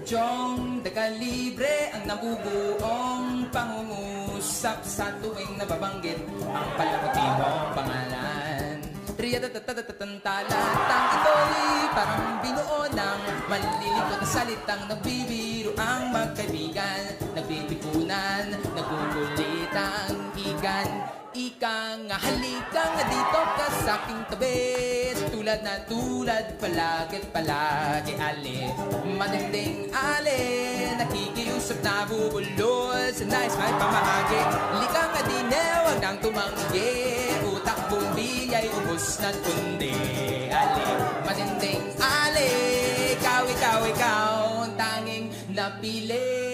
Chong, taga-libre ang nabubuong pangungusap sa tuwing nababanggit ang palamuti mong pangalan. Talatang ito'y parang binuo ng malilito na salitang nagbibiro ang magkaibigan, nagbibipunan, nagugulitan, igan. Ika nga, halika nga dito ka sa aking tabi. Tulad na tulad, palagi ali. Matinding ali, nakikiusap na bubulol sa nice may pamahagi. Halika nga din, huwag nang tumanggi. Utak bumbiyay, ubos ng kundi ali. Matinding ali, ikaw, ang tanging napili.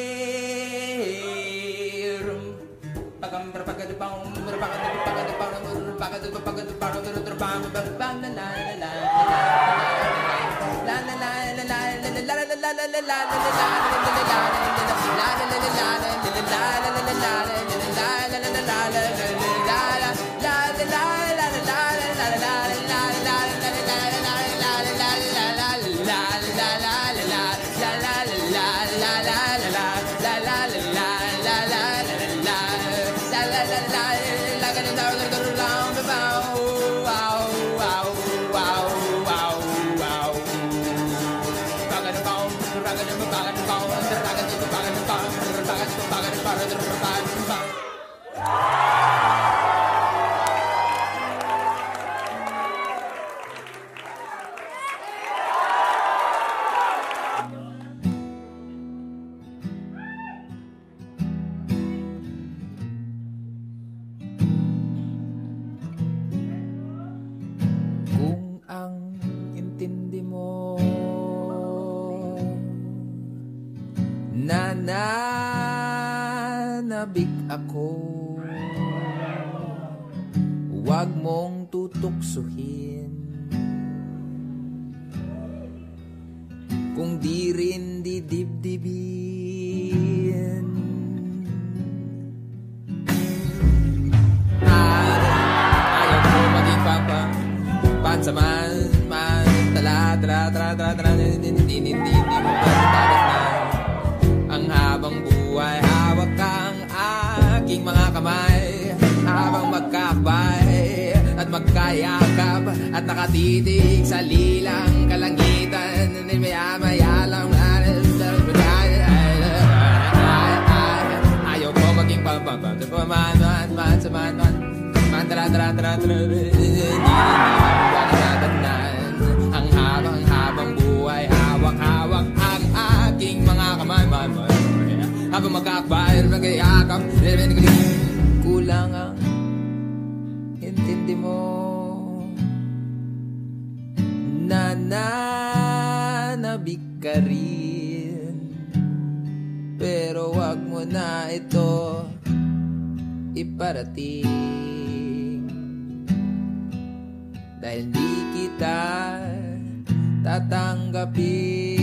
Nananabik ako, huwag mong tutuksuhin. Kung di rin didibdibin, ayaw ko maging pansaman, hindi mo ang habang buhay, hawak ang aking mga kamay, habang magkakbay at magkayakap at nakatitig sa lilang kalangitan. Maya-maya lang ayaw ko maging ang habang buhay, hawak ang aking mga kamay, habang magkakbayan, magkayakap. Kulang ang intindi mo, nananabik ka rin, pero wag mo na ito iparating, dahil di kita tatanggapin.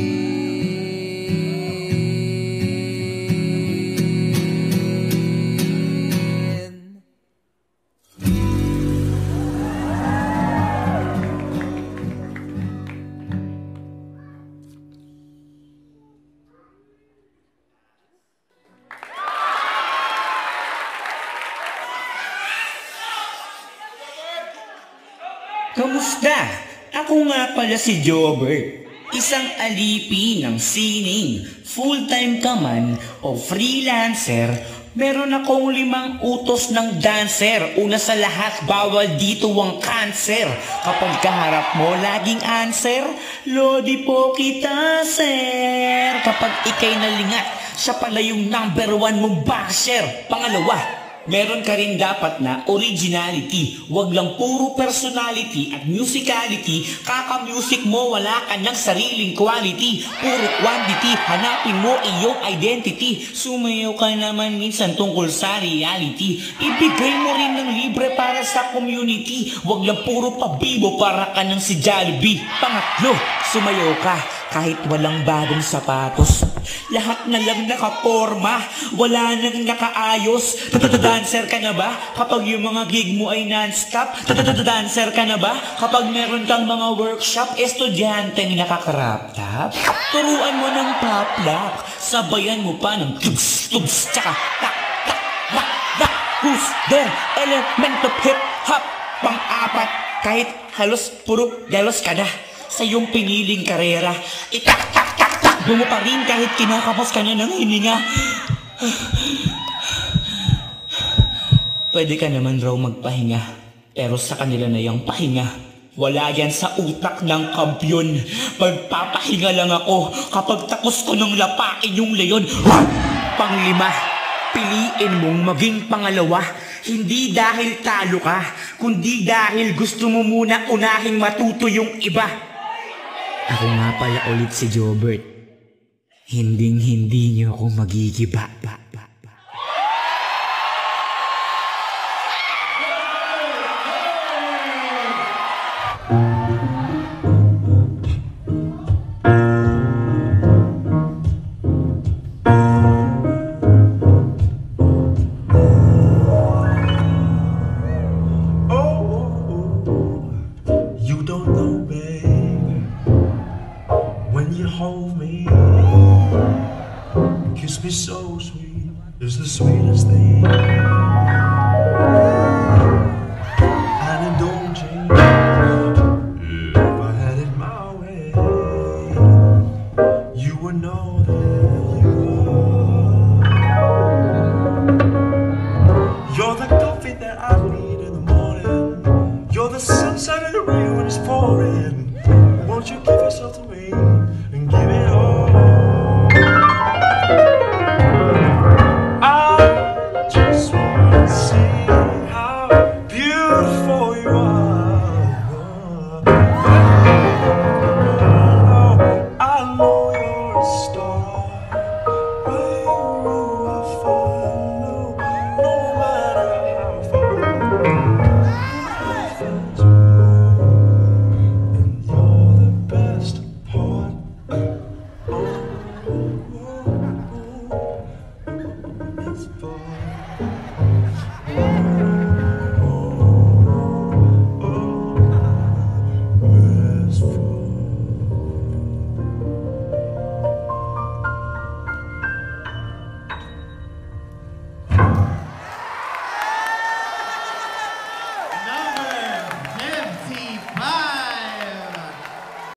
Kamusta? Ako nga pala si Jobert, isang alipi ng sining, full-time ka man o freelancer. Meron akong 5 utos ng dancer. Una sa lahat, bawal dito ang cancer. Kapag kaharap mo, laging answer, lodi po kita, sir. Kapag ikay nalingat, siya pala yung number 1 mong basher. Pangalawa, meron ka rin dapat na originality. Wag lang puro personality at musicality. Kaka-music mo, wala ka ng sariling quality. Puro quantity, hanapin mo iyong identity. Sumayaw ka naman minsan tungkol sa reality. Ibigay mo rin ng libre para sa community. Wag lang puro pabibo para ka ng si Jollibee. Pangatlo, sumayaw ka kahit walang bagong sapatos. Lahat na lang nakaporma, wala nang nakaayos. Dancer ka na ba kapag yung mga gig mo ay non-stop? Dancer ka na ba kapag meron kang mga workshop? Estudyanteng nakakrap top? Turuan mo ng pop lock, sabayan mo pa ng tugs, tugs, tsaka tak, tak, bak, bak. Who's there? Element of hip-hop. Pang-apat, kahit halos puro galos ka na sa iyong piniling karera. Itak-tak-tak-tak mo pa rin kahit kinakapos ka na ng hininga. Pwede ka naman raw magpahinga, pero sa kanila na yung pahinga. Wala yan sa utak ng kampyon. Magpapahinga lang ako kapag tapos ko nang lapain yung leon. Panglima, piliin mong maging pangalawa. Hindi dahil talo ka, kundi dahil gusto mo muna unahing matuto yung iba. Ako nga pala ulit si Jobert. Hinding-hindi niyo ako magigiba.